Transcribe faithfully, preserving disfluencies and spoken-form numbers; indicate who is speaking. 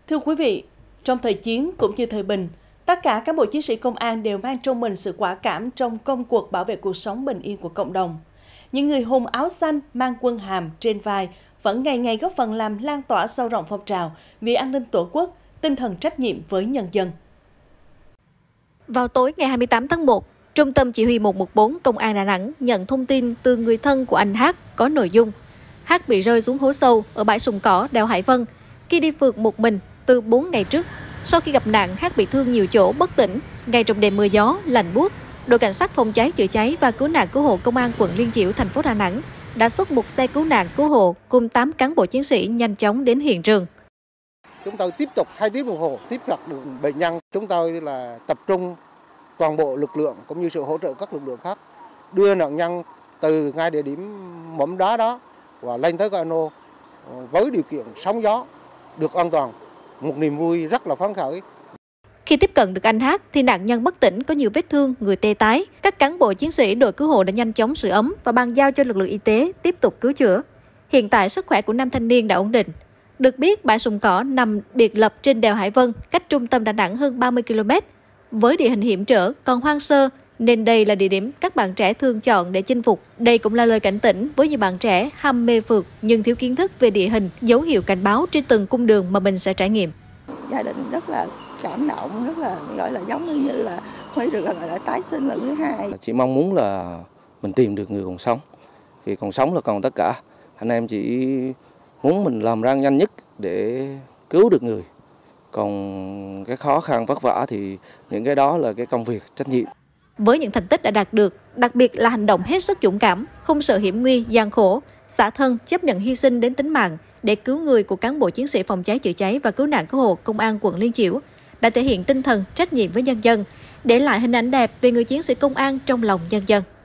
Speaker 1: Thưa quý vị, trong thời chiến cũng như thời bình, tất cả cán bộ chiến sĩ công an đều mang trong mình sự quả cảm trong công cuộc bảo vệ cuộc sống bình yên của cộng đồng. Những người hùng áo xanh mang quân hàm trên vai vẫn ngày ngày góp phần làm lan tỏa sâu rộng phong trào vì an ninh Tổ quốc, tinh thần trách nhiệm với nhân dân.
Speaker 2: Vào tối ngày hai mươi tám tháng một, Trung tâm Chỉ huy một một bốn Công an Đà Nẵng nhận thông tin từ người thân của anh H có nội dung H bị rơi xuống hố sâu ở bãi sùng cỏ đèo Hải Vân khi đi phượt một mình từ bốn ngày trước. Sau khi gặp nạn, H bị thương nhiều chỗ, bất tỉnh. Ngay trong đêm mưa gió, lạnh buốt, đội cảnh sát phòng cháy chữa cháy và cứu nạn cứu hộ Công an quận Liên Chiểu, thành phố Đà Nẵng đã xuất một xe cứu nạn cứu hộ cùng tám cán bộ chiến sĩ nhanh chóng đến hiện trường.
Speaker 3: Chúng tôi tiếp tục hai tiếng đồng hồ tiếp cận được bệnh nhân. Chúng tôi là tập trung toàn bộ lực lượng cũng như sự hỗ trợ các lực lượng khác đưa nạn nhân từ ngay địa điểm mỏm đá đó và lên tới cano với điều kiện sóng gió được an toàn. Một niềm vui rất là phấn khởi.
Speaker 2: Khi tiếp cận được anh H thì nạn nhân bất tỉnh, có nhiều vết thương, người tê tái. Các cán bộ chiến sĩ đội cứu hộ đã nhanh chóng sưởi ấm và bàn giao cho lực lượng y tế tiếp tục cứu chữa. Hiện tại sức khỏe của nam thanh niên đã ổn định. Được biết, bãi sùng cỏ nằm biệt lập trên đèo Hải Vân, cách trung tâm Đà Nẵng hơn ba mươi ki lô mét. Với địa hình hiểm trở, còn hoang sơ, nên đây là địa điểm các bạn trẻ thường chọn để chinh phục. Đây cũng là lời cảnh tỉnh với nhiều bạn trẻ ham mê phượt nhưng thiếu kiến thức về địa hình, dấu hiệu cảnh báo trên từng cung đường mà mình sẽ trải nghiệm.
Speaker 4: Gia đình rất là cảm động, rất là gọi là giống như là Huy được gọi là tái sinh lần thứ hai.
Speaker 5: Chỉ mong muốn là mình tìm được người còn sống, vì còn sống là còn tất cả. Anh em chỉ muốn mình làm ra nhanh nhất để cứu được người. Còn cái khó khăn vất vả thì những cái đó là cái công việc trách nhiệm.
Speaker 2: Với những thành tích đã đạt được, đặc biệt là hành động hết sức dũng cảm, không sợ hiểm nguy, gian khổ, xả thân chấp nhận hy sinh đến tính mạng để cứu người của cán bộ chiến sĩ phòng cháy chữa cháy và cứu nạn cứu hộ Công an quận Liên Chiểu đã thể hiện tinh thần trách nhiệm với nhân dân, để lại hình ảnh đẹp về người chiến sĩ công an trong lòng nhân dân.